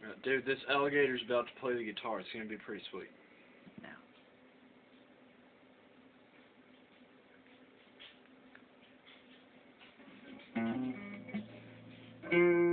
Dude, this alligator's about to play the guitar. It's gonna be pretty sweet. No.